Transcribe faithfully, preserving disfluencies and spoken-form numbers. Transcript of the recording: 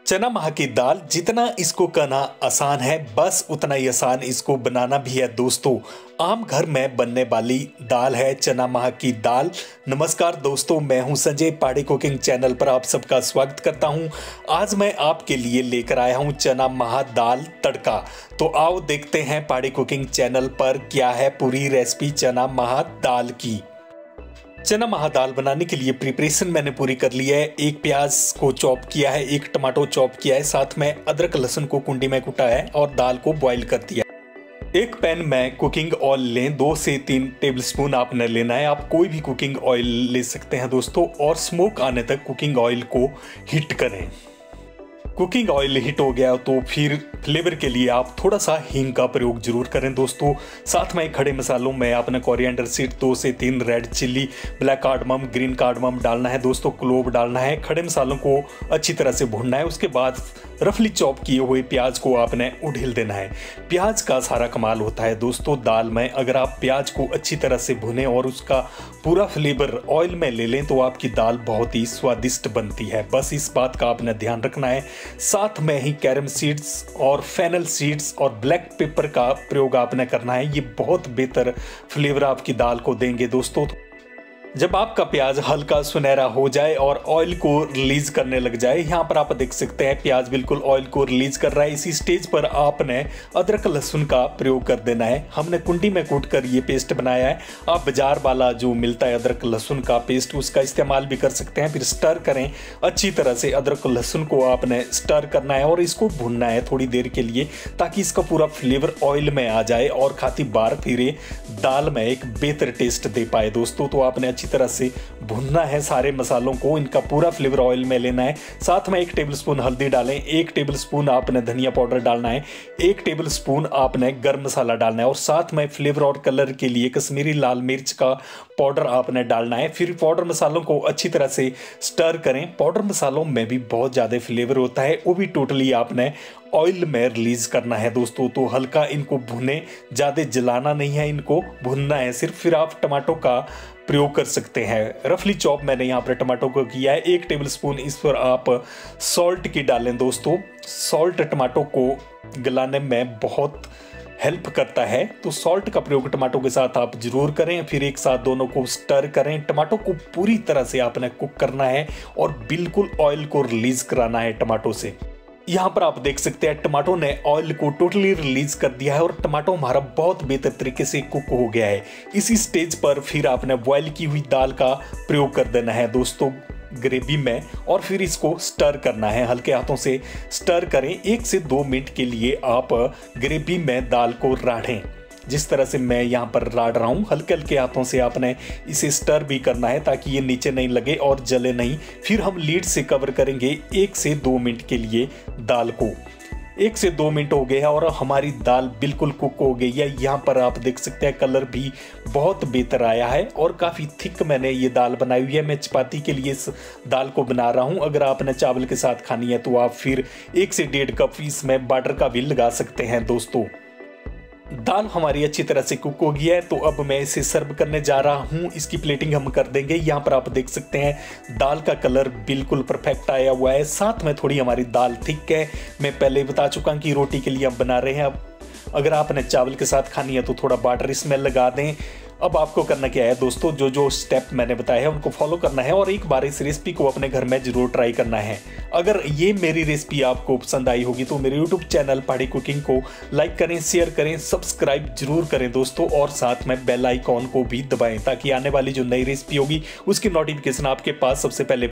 चना महा की दाल जितना इसको कहना आसान है बस उतना ही आसान इसको बनाना भी है दोस्तों। आम घर में बनने वाली दाल है चना महा की दाल। नमस्कार दोस्तों, मैं हूं संजय, पहाड़ी कुकिंग चैनल पर आप सबका स्वागत करता हूं। आज मैं आपके लिए लेकर आया हूं चना महा दाल तड़का। तो आओ देखते हैं पहाड़ी कुकिंग चैनल पर क्या है पूरी रेसिपी चना महा दाल की। चना महा दाल बनाने के लिए प्रिपरेशन मैंने पूरी कर ली है। एक प्याज को चॉप किया है, एक टमाटो चॉप किया है, साथ में अदरक लहसुन को कुंडी में कुटा है और दाल को बॉईल कर दिया। एक पैन में कुकिंग ऑयल लें, दो से तीन टेबलस्पून आपने लेना है। आप कोई भी कुकिंग ऑयल ले सकते हैं दोस्तों, और स्मोक आने तक कुकिंग ऑयल को हीट करें। कुकिंग ऑयल हीट हो गया तो फिर फ्लेवर के लिए आप थोड़ा सा हींग का प्रयोग जरूर करें दोस्तों। साथ में खड़े मसालों में आपने कोरिएंडर सीड, दो से तीन red chilli, black cardamom, green cardamom डालना है दोस्तों, क्लोव डालना है। खड़े मसालों को अच्छी तरह से भूनना है। उसके बाद रफली चॉप किए हुए प्याज को आपने उड़ेल देना है। प्याज का सारा कमाल होता है दोस्तों दाल में। अगर आप प्याज को अच्छी तरह से भुनें और उसका पूरा फ्लेवर ऑयल में ले लें तो आपकी दाल बहुत ही स्वादिष्ट बनती है। बस इस बात का आपने ध्यान रखना है। साथ में ही कैरम सीड्स और फेनल सीड्स और ब्लैक पेपर का प्रयोग आपने करना है। ये बहुत बेहतर फ्लेवर आपकी दाल को देंगे दोस्तों। जब आपका प्याज हल्का सुनहरा हो जाए और ऑयल को रिलीज करने लग जाए, यहाँ पर आप देख सकते हैं प्याज बिल्कुल ऑयल को रिलीज कर रहा है। इसी स्टेज पर आपने अदरक लहसुन का प्रयोग कर देना है। हमने कुंडी में कूट कर ये पेस्ट बनाया है। आप बाजार वाला जो मिलता है अदरक लहसुन का पेस्ट, उसका इस्तेमाल भी कर सकते हैं। फिर स्टर करें अच्छी तरह से। अदरक लहसुन को आपने स्टर करना है और इसको भूनना है थोड़ी देर के लिए, ताकि इसका पूरा फ्लेवर ऑयल में आ जाए और खाती बार फिर दाल में एक बेहतर टेस्ट दे पाए दोस्तों। तो आपने अच्छी तरह से भुनना है सारे मसालों को, इनका पूरा फ्लेवर ऑयल में लेना है। साथ में एक टेबलस्पून हल्दी डालें, एक टेबलस्पून आपने धनिया पाउडर डालना है, एक टेबलस्पून आपने गरम मसाला डालना है, और साथ में फ्लेवर और कलर के लिए कश्मीरी लाल मिर्च का पाउडर आपने डालना है। फिर पाउडर मसालों को अच्छी तरह से स्टर करें। पाउडर मसालों में भी बहुत ज़्यादा फ्लेवर होता है, वो भी टोटली आपने ऑयल में रिलीज करना है दोस्तों। तो हल्का इनको भुने, ज़्यादा जलाना नहीं है, इनको भुनना है सिर्फ। फिर आप टमाटो का प्रयोग कर सकते हैं। रफली चॉप मैंने यहाँ पर टमाटो को किया है। एक टेबलस्पून इस पर आप सॉल्ट की डालें दोस्तों। सॉल्ट टमाटो को गलाने में बहुत हेल्प करता है, तो सॉल्ट का प्रयोग टमाटो के साथ आप जरूर करें। फिर एक साथ दोनों को स्टर करें। टमाटो को पूरी तरह से आपने कुक करना है और बिल्कुल ऑयल को रिलीज कराना है टमाटो से। यहाँ पर आप देख सकते हैं टमाटो ने ऑयल को टोटली रिलीज कर दिया है और टमाटो हमारा बहुत बेहतर तरीके से कुक हो गया है। इसी स्टेज पर फिर आपने बॉयल की हुई दाल का प्रयोग कर देना है दोस्तों ग्रेवी में, और फिर इसको स्टर करना है। हल्के हाथों से स्टर करें। एक से दो मिनट के लिए आप ग्रेवी में दाल को राढ़ें, जिस तरह से मैं यहाँ पर राड़ रहा हूँ। हल्के हल्के हाथों से आपने इसे स्टर भी करना है ताकि ये नीचे नहीं लगे और जले नहीं। फिर हम लीड से कवर करेंगे एक से दो मिनट के लिए दाल को। एक से दो मिनट हो गए हैं और हमारी दाल बिल्कुल कुक हो गई है। यहाँ पर आप देख सकते हैं कलर भी बहुत बेहतर आया है और काफ़ी थिक मैंने ये दाल बनाई हुई है। मैं चपाती के लिए इस दाल को बना रहा हूँ। अगर आपने चावल के साथ खानी है तो आप फिर एक से डेढ़ कप इसमें बटर का भी लगा सकते हैं दोस्तों। दाल हमारी अच्छी तरह से कुक हो गई है, तो अब मैं इसे सर्व करने जा रहा हूँ। इसकी प्लेटिंग हम कर देंगे। यहाँ पर आप देख सकते हैं दाल का कलर बिल्कुल परफेक्ट आया हुआ है। साथ में थोड़ी हमारी दाल थिक है। मैं पहले बता चुका हूँ कि रोटी के लिए हम बना रहे हैं। अब अगर आपने चावल के साथ खानी है तो थोड़ा बटर इसमें लगा दें। अब आपको करना क्या है दोस्तों, जो जो स्टेप मैंने बताया है उनको फॉलो करना है और एक बार इस रेसिपी को अपने घर में जरूर ट्राई करना है। अगर ये मेरी रेसिपी आपको पसंद आई होगी तो मेरे यूट्यूब चैनल पहाड़ी कुकिंग को लाइक करें, शेयर करें, सब्सक्राइब जरूर करें दोस्तों, और साथ में बेल आइकॉन को भी दबाएं ताकि आने वाली जो नई रेसिपी होगी उसकी नोटिफिकेशन आपके पास सबसे पहले